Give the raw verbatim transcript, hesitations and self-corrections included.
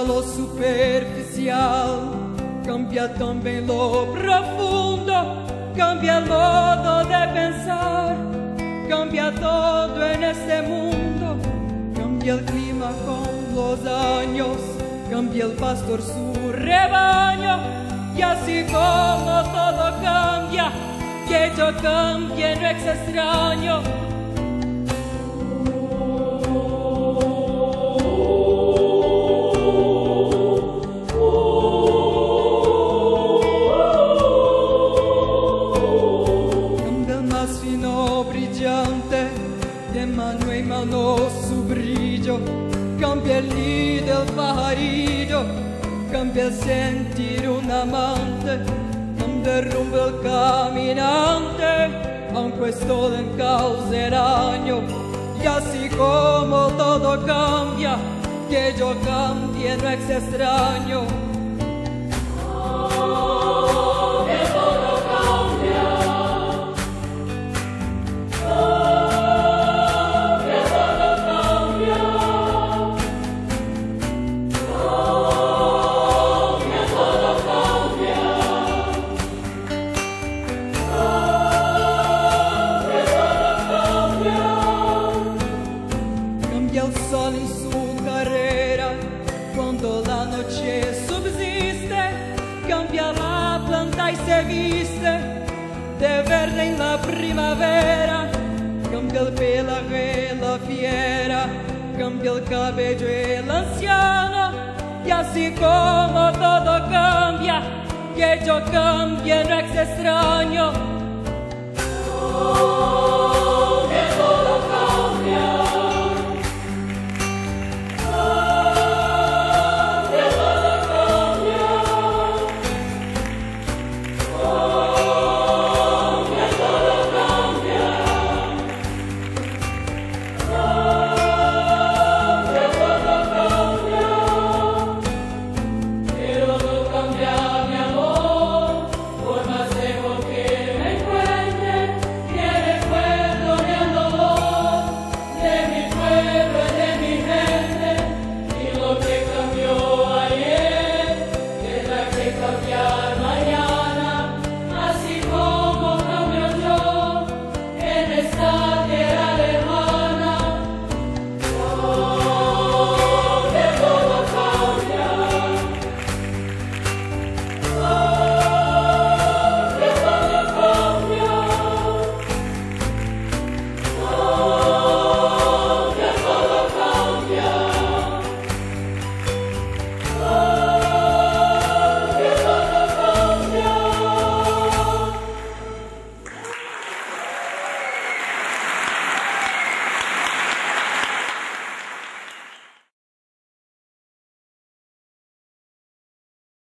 lo superficial, cambia también lo profundo, cambia el modo de pensar, cambia todo en este mundo, cambia el clima con los años, cambia el pastor su rebaño, y así como todo cambia, que yo cambie no es extraño. De mano en mano su brillo, cambia el nido del pajarillo, cambia el sentir un amante, cambia el rumbo el caminante, aunque es todo en caos el año, y así como todo cambia, que yo cambie no es extraño. Cambia el sol en su carrera cuando la noche subsiste, cambia la planta y se viste de verde en la primavera, cambia el pelaje la fiera, cambia el cabello el anciano, y así como todo cambia, que yo cambie no es extraño. Oh.